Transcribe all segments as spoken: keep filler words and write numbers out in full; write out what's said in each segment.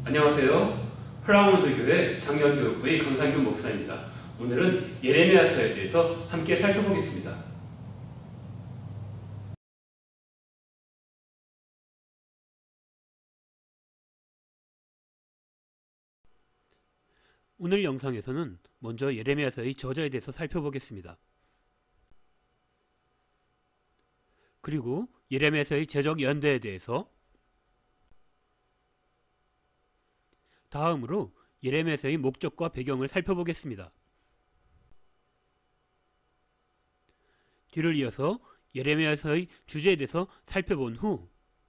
안녕하세요. 플라워드 교회 장년교육부의 강상균 목사입니다. 오늘은 예레미야서에 대해서 함께 살펴보겠습니다. 오늘 영상에서는 먼저 예레미야서의 저자에 대해서 살펴보겠습니다. 그리고 예레미야서의 제적 연대에 대해서, 다음으로 예레미야서의 목적과 배경을 살펴보겠습니다. 뒤를 이어서 예레미야서의 주제에 대해서 살펴본 후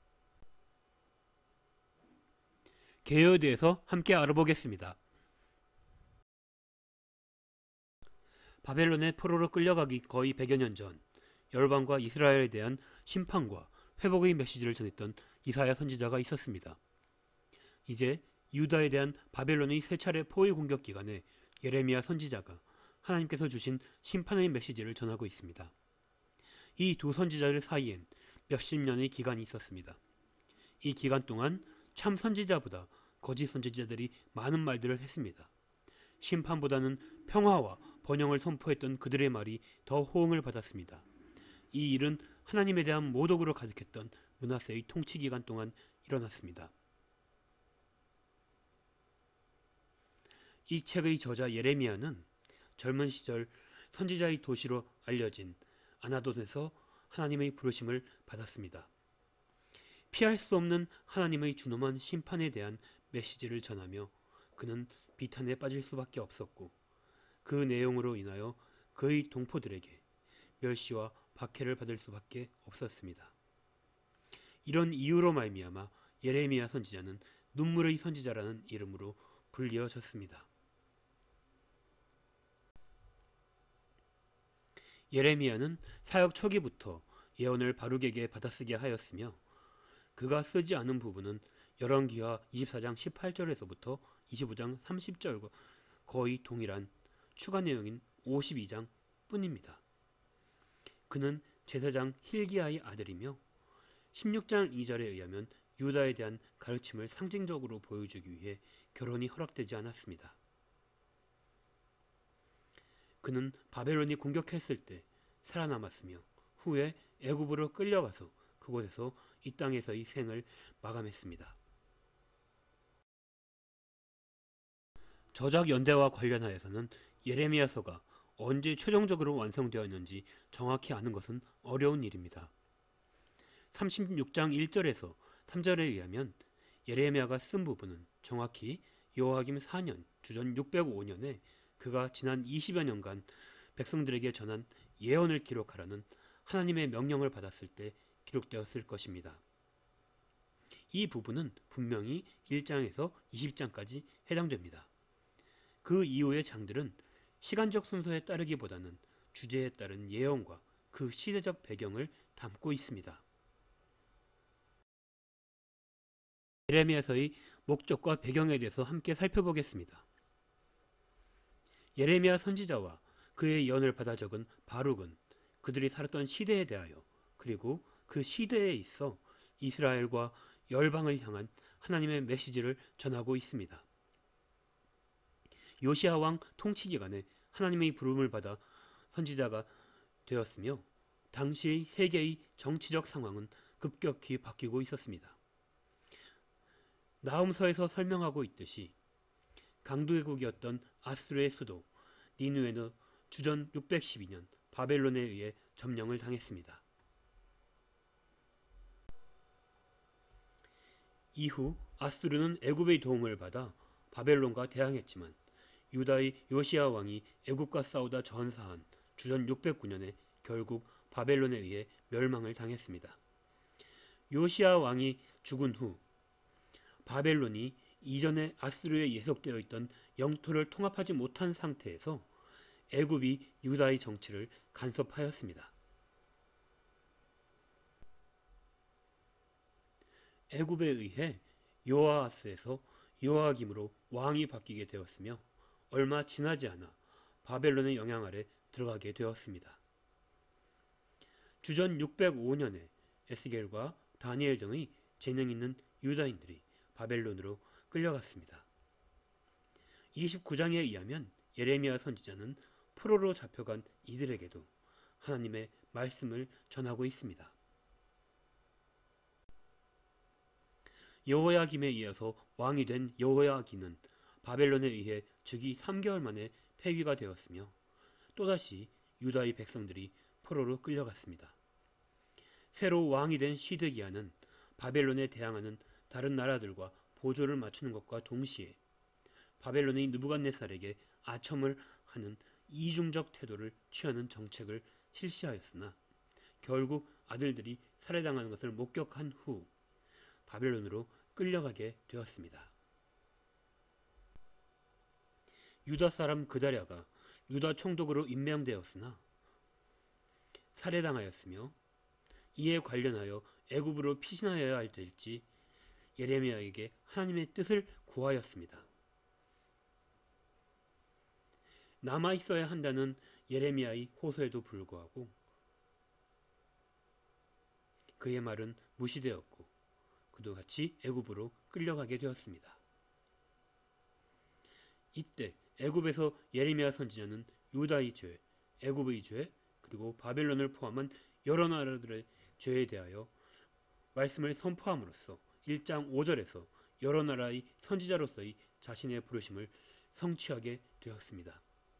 개요에 대해서 함께 알아보겠습니다. 바벨론의 포로로 끌려가기 거의 백여 년 전, 열방과 이스라엘에 대한 심판과 회복의 메시지를 전했던 이사야 선지자가 있었습니다. 이제 유다에 대한 바벨론의 세 차례 포위 공격 기간에 예레미야 선지자가 하나님께서 주신 심판의 메시지를 전하고 있습니다. 이 두 선지자들 사이엔 몇십 년의 기간이 있었습니다. 이 기간 동안 참 선지자보다 거짓 선지자들이 많은 말들을 했습니다. 심판보다는 평화와 번영을 선포했던 그들의 말이 더 호응을 받았습니다. 이 일은 하나님에 대한 모독으로 가득했던 므낫세의 통치 기간 동안 일어났습니다. 이 책의 저자 예레미야는 젊은 시절 선지자의 도시로 알려진 아나돗에서 하나님의 부르심을 받았습니다. 피할 수 없는 하나님의 준엄한 심판에 대한 메시지를 전하며 그는 비탄에 빠질 수밖에 없었고, 그 내용으로 인하여 그의 동포들에게 멸시와 박해를 받을 수밖에 없었습니다. 이런 이유로 말미암아 예레미야 선지자는 눈물의 선지자라는 이름으로 불리워졌습니다. 예레미야는 사역 초기부터 예언을 바룩에게 받아쓰게 하였으며, 그가 쓰지 않은 부분은 열왕기하 이십사 장 십팔 절에서부터 이십오 장 삼십 절과 거의 동일한 추가 내용인 오십이 장 뿐입니다. 그는 제사장 힐기야의 아들이며 십육 장 이 절에 의하면 유다에 대한 가르침을 상징적으로 보여주기 위해 결혼이 허락되지 않았습니다. 그는 바벨론이 공격했을 때 살아남았으며 후에 애굽으로 끌려가서 그곳에서 이 땅에서의 생을 마감했습니다. 저작 연대와 관련하여서는 예레미야서가 언제 최종적으로 완성되었는지 정확히 아는 것은 어려운 일입니다. 삼십육 장 일 절에서 삼 절에 의하면 예레미야가 쓴 부분은 정확히 여호야김 사 년 주전 육백오 년에 그가 지난 이십여 년간 백성들에게 전한 예언을 기록하라는 하나님의 명령을 받았을 때 기록되었을 것입니다. 이 부분은 분명히 일 장에서 이십 장까지 해당됩니다. 그 이후의 장들은 시간적 순서에 따르기보다는 주제에 따른 예언과 그 시대적 배경을 담고 있습니다. 예레미야서의 목적과 배경에 대해서 함께 살펴보겠습니다. 예레미야 선지자와 그의 예언을 받아 적은 바룩은 그들이 살았던 시대에 대하여, 그리고 그 시대에 있어 이스라엘과 열방을 향한 하나님의 메시지를 전하고 있습니다. 요시야 왕 통치 기간에 하나님의 부름을 받아 선지자가 되었으며, 당시의 세계의 정치적 상황은 급격히 바뀌고 있었습니다. 나훔서에서 설명하고 있듯이 강대국이었던 아수르의 수도 니느웨는 주전 육백십이 년 바벨론에 의해 점령을 당했습니다. 이후 아수르는 애굽의 도움을 받아 바벨론과 대항했지만 유다의 요시야 왕이 애굽과 싸우다 전사한 주전 육백구 년에 결국 바벨론에 의해 멸망을 당했습니다. 요시야 왕이 죽은 후 바벨론이 이전에 아수르에 예속되어 있던 영토를 통합하지 못한 상태에서 애굽이 유다의 정치를 간섭하였습니다. 애굽에 의해 요아하스에서 요아김으로 왕이 바뀌게 되었으며, 얼마 지나지 않아 바벨론의 영향 아래 들어가게 되었습니다. 주전 육백오 년에 에스겔과 다니엘 등의 재능 있는 유다인들이 바벨론으로 끌려갔습니다. 이십구 장에 의하면 예레미야 선지자는 포로로 잡혀간 이들에게도 하나님의 말씀을 전하고 있습니다. 여호야김에 이어서 왕이 된 여호야긴은 바벨론에 의해 즉위 삼 개월 만에 폐위가 되었으며 또다시 유다의 백성들이 포로로 끌려갔습니다. 새로 왕이 된 시드기야는 바벨론에 대항하는 다른 나라들과 보조를 맞추는 것과 동시에 바벨론의 느부갓네살에게 아첨을 하는 이중적 태도를 취하는 정책을 실시하였으나 결국 아들들이 살해당하는 것을 목격한 후 바벨론으로 끌려가게 되었습니다. 유다 사람 그다랴가 유다 총독으로 임명되었으나 살해당하였으며 이에 관련하여 애굽으로 피신하여야 될지 예레미야에게 하나님의 뜻을 구하였습니다. 남아있어야 한다는 예레미야의 호소에도 불구하고 그의 말은 무시되었고 그도 같이 애굽으로 끌려가게 되었습니다. 이때 애굽에서 예레미야 선지자는 유다의 죄, 애굽의 죄, 그리고 바벨론을 포함한 여러 나라들의 죄에 대하여 말씀을 선포함으로써 일 장 오 절에서 여러 나라의 선지자로서의 자신의 부르심을 성취하게 되었습니다.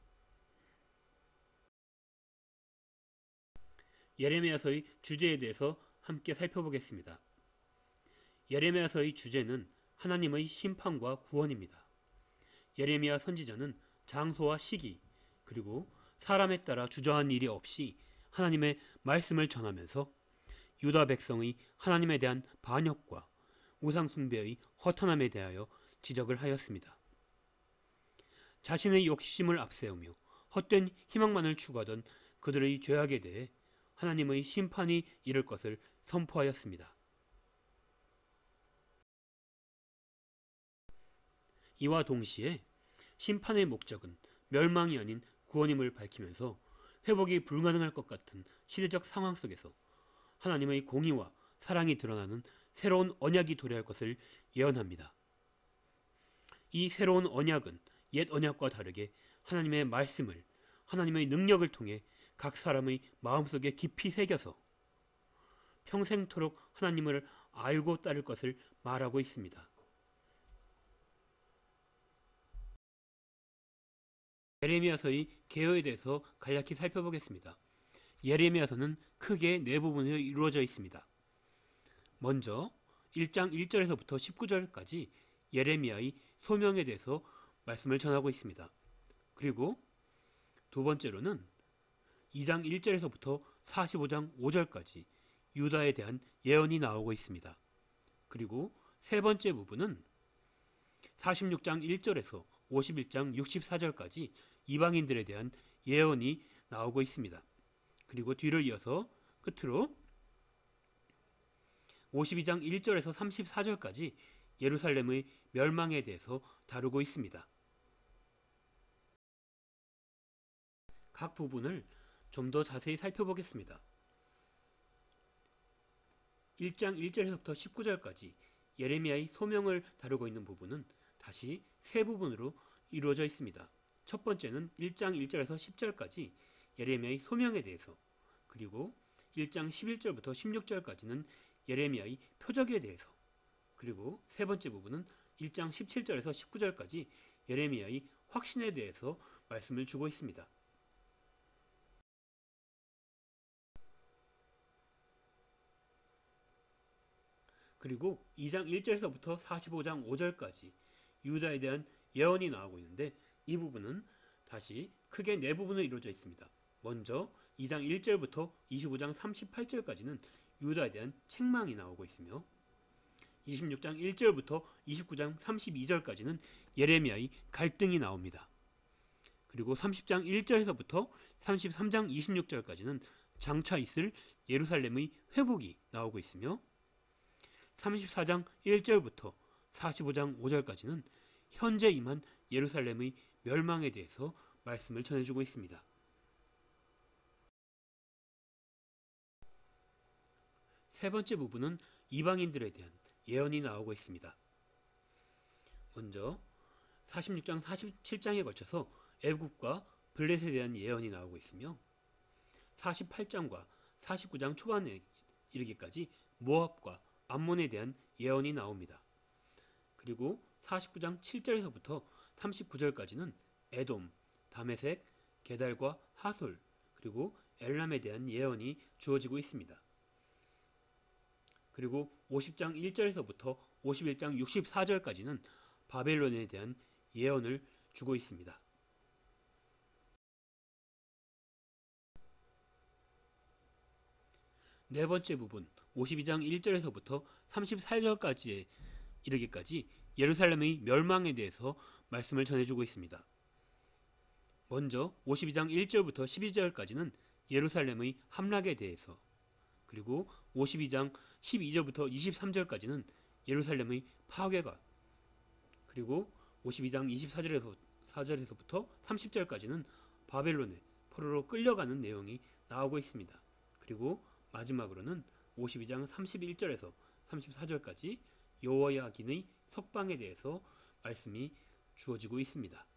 예레미야서의 주제에 대해서 함께 살펴보겠습니다. 예레미야서의 주제는 하나님의 심판과 구원입니다. 예레미야 선지자는 장소와 시기 그리고 사람에 따라 주저한 일이 없이 하나님의 말씀을 전하면서 유다 백성의 하나님에 대한 반역과 우상 숭배의 허탄함에 대하여 지적을 하였습니다. 자신의 욕심을 앞세우며 헛된 희망만을 추구하던 그들의 죄악에 대해 하나님의 심판이 이를 것을 선포하였습니다. 이와 동시에 심판의 목적은 멸망이 아닌 구원임을 밝히면서 회복이 불가능할 것 같은 시대적 상황 속에서 하나님의 공의와 사랑이 드러나는 새로운 언약이 도래할 것을 예언합니다. 이 새로운 언약은 옛 언약과 다르게 하나님의 말씀을 하나님의 능력을 통해 각 사람의 마음속에 깊이 새겨서 평생토록 하나님을 알고 따를 것을 말하고 있습니다. 예레미야서의 개요에 대해서 간략히 살펴보겠습니다. 예레미야서는 크게 네 부분으로 이루어져 있습니다. 먼저 일 장 일 절에서부터 십구 절까지 예레미야의 소명에 대해서 말씀을 전하고 있습니다. 그리고 두 번째로는 이 장 일 절에서부터 사십오 장 오 절까지 유다에 대한 예언이 나오고 있습니다. 그리고 세 번째 부분은 사십육 장 일 절에서 오십일 장 육십사 절까지 이방인들에 대한 예언이 나오고 있습니다. 그리고 뒤를 이어서 끝으로 오십이 장 일 절에서 삼십사 절까지 예루살렘의 멸망에 대해서 다루고 있습니다. 각 부분을 좀 더 자세히 살펴보겠습니다. 일 장 일 절에서부터 십구 절까지 예레미야의 소명을 다루고 있는 부분은 다시 세 부분으로 이루어져 있습니다. 첫 번째는 일 장 일 절에서 십 절까지 예레미야의 소명에 대해서, 그리고 일 장 십일 절부터 십육 절까지는 예레미야의 표적에 대해서, 그리고 세 번째 부분은 일 장 십칠 절에서 십구 절까지 예레미야의 확신에 대해서 말씀을 주고 있습니다. 그리고 이 장 일 절에서부터 사십오 장 오 절까지 유다에 대한 예언이 나오고 있는데 이 부분은 다시 크게 네 부분으로 이루어져 있습니다. 먼저 이 장 일 절부터 이십오 장 삼십팔 절까지는 유다에 대한 책망이 나오고 있으며 이십육 장 일 절부터 이십구 장 삼십이 절까지는 예레미야의 갈등이 나옵니다. 그리고 삼십 장 일 절에서부터 삼십삼 장 이십육 절까지는 장차 있을 예루살렘의 회복이 나오고 있으며 삼십사 장 일 절부터 사십오 장 오 절까지는 현재 임한 예루살렘의 멸망에 대해서 말씀을 전해주고 있습니다. 세 번째 부분은 이방인들에 대한 예언이 나오고 있습니다. 먼저 사십육 장, 사십칠 장에 걸쳐서 애굽과 블렛에 대한 예언이 나오고 있으며 사십팔 장과 사십구 장 초반에 이르기까지 모압과 암몬에 대한 예언이 나옵니다. 그리고 사십구 장 칠 절에서부터 삼십구 절까지는 에돔, 다메섹, 게달과 하솔, 그리고 엘람에 대한 예언이 주어지고 있습니다. 그리고 오십 장 일 절에서부터 오십일 장 육십사 절까지는 바벨론에 대한 예언을 주고 있습니다. 네 번째 부분 오십이 장 일 절에서부터 삼십사 절까지에 이르기까지 예루살렘의 멸망에 대해서 말씀을 전해주고 있습니다. 먼저 오십이 장 일 절부터 십이 절까지는 예루살렘의 함락에 대해서, 그리고 오십이 장 십이 절부터 이십삼 절까지는 예루살렘의 파괴가, 그리고 오십이 장 이십사 절에서 사 절에서부터 삼십 절까지는 바벨론에 포로로 끌려가는 내용이 나오고 있습니다. 그리고 마지막으로는 오십이 장 삼십일 절에서 삼십사 절까지 여호야긴의 석방에 대해서 말씀이 주어지고 있습니다.